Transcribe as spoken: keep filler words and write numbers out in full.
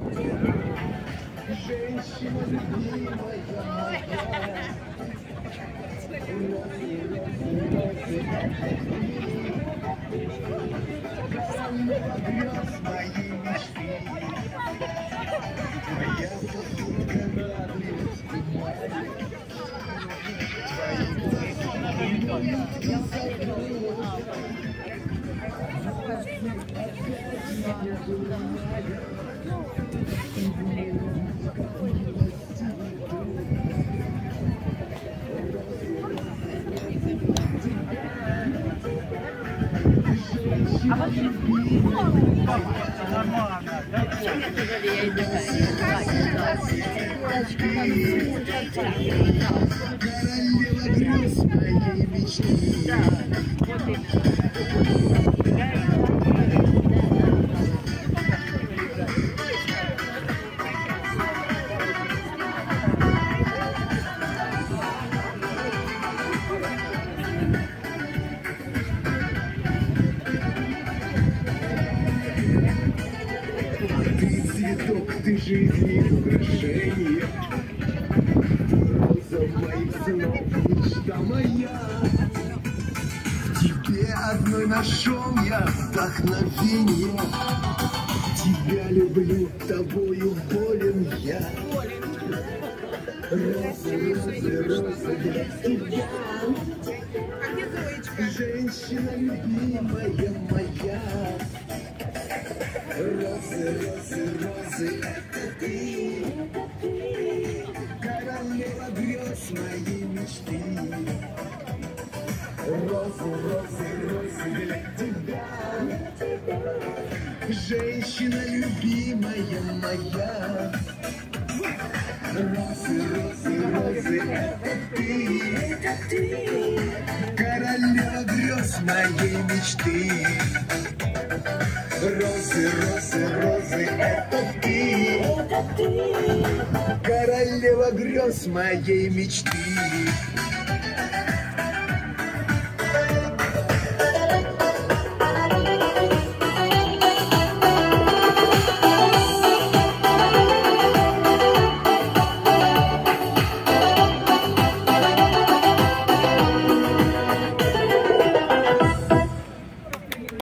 Женщина любимая моя. Грез моей мечты. Моя попутка радость А вот нормально, да? королева грез моей мечты. Ты цветок, ты жизни украшение. Роза моих снов, мечта моя. В тебе одной нашел я вдохновение. Тебя люблю, тобою болен я. Розы, розы, розы для тебя. Женщина любимая моя. Розы, розы, розы, это ты. Королева грез моей мечты. Розы, розы, розы для тебя. Женщина любимая моя. Розы, розы, розы, это ты. Королева грез моей мечты. Розы, розы, розы, это ты. Королева грез моей мечты.